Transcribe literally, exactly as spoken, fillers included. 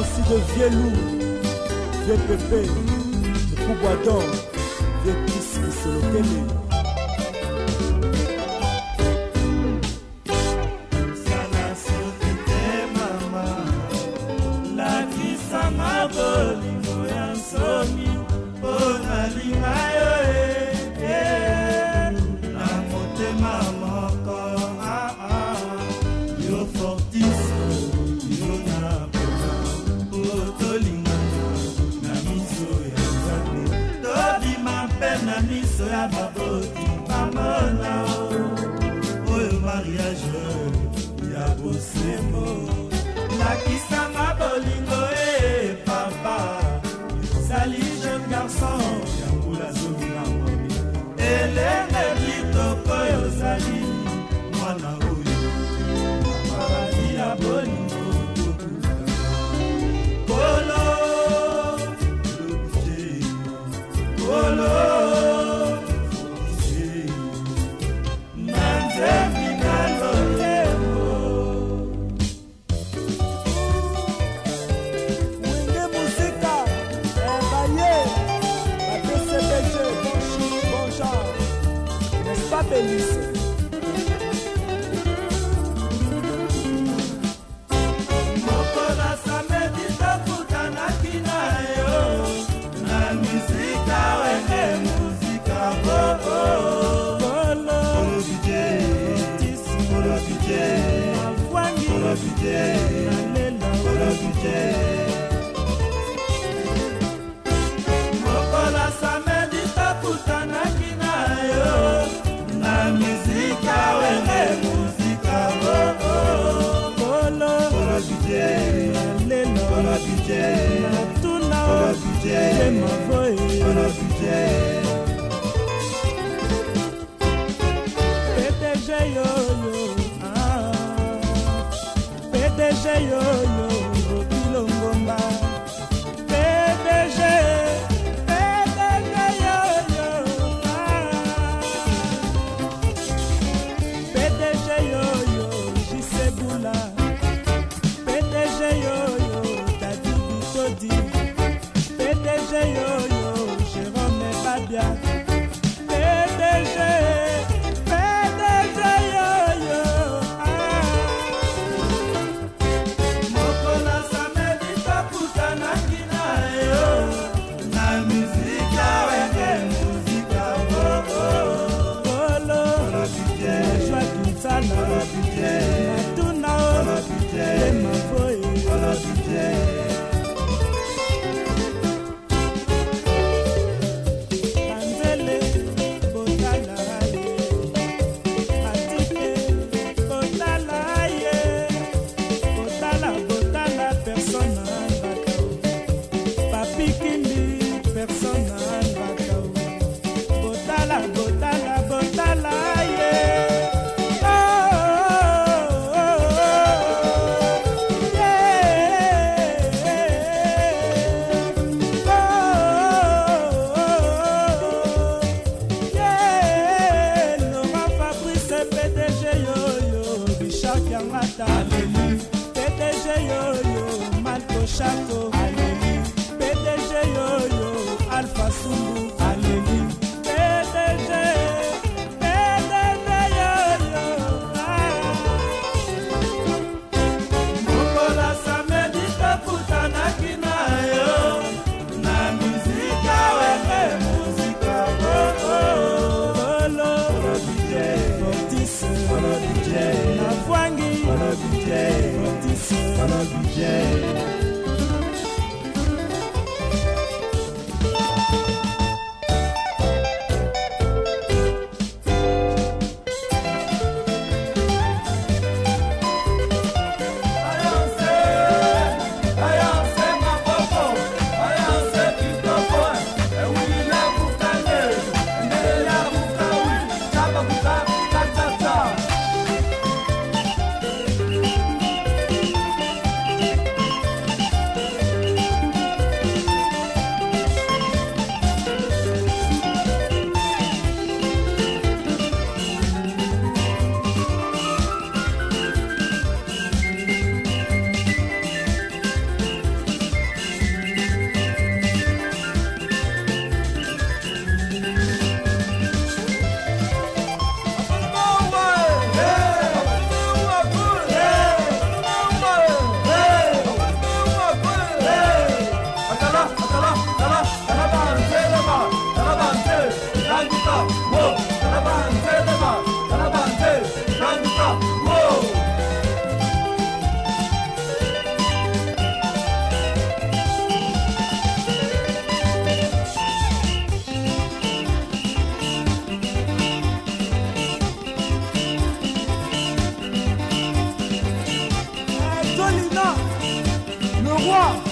aussi de vieux loups, vieux pépé, de Koubouador, vieux Kiss Kisolokele. Bolingo ya nsomi mpona linga yo e na motema moko yo fortise yo na mpona po tolingana na miso ya nzambe tobima mpe na miso ya baboti bamona oyo mariage ya bosembo lakisanga bolingo e papa sali jeune garçon yambula zominga mami elenge kitoko yozali mwana oyo paradis ya bolingo kolo kolo nanzembi nalolemo Belize. Mokola samedi tokutanaki na yo na muzika wenge muzika boko bolo bije bolo bije bolo bije bolo bije Mokola samedi tokutanaki na yo muzika wenge muzika boko bolo bolo bije lelo bolo bije tuna bolo bije mavoe bolo bije P D G yo yo ah P D G yo yo Bilongomba P D G P D G yo yo, Jérôme Babia. P D G, P D G yo yo. Mokola samedi tokutanaki na yo na muzika wenge muzika boko bolo bolo bije joie kinsala bolo bije tuna bolo bije mavoe bolo bije Chaco, Aleli, P D G yo yo, Alpha Sumbu, Aleli, P D G, P D G yo yo, Mokola samedi tokutanaki na yo na muzika wenge muzika boko bolo bolo bije fortise bolo bije na fwangi bolo bije fortise bolo bije roi.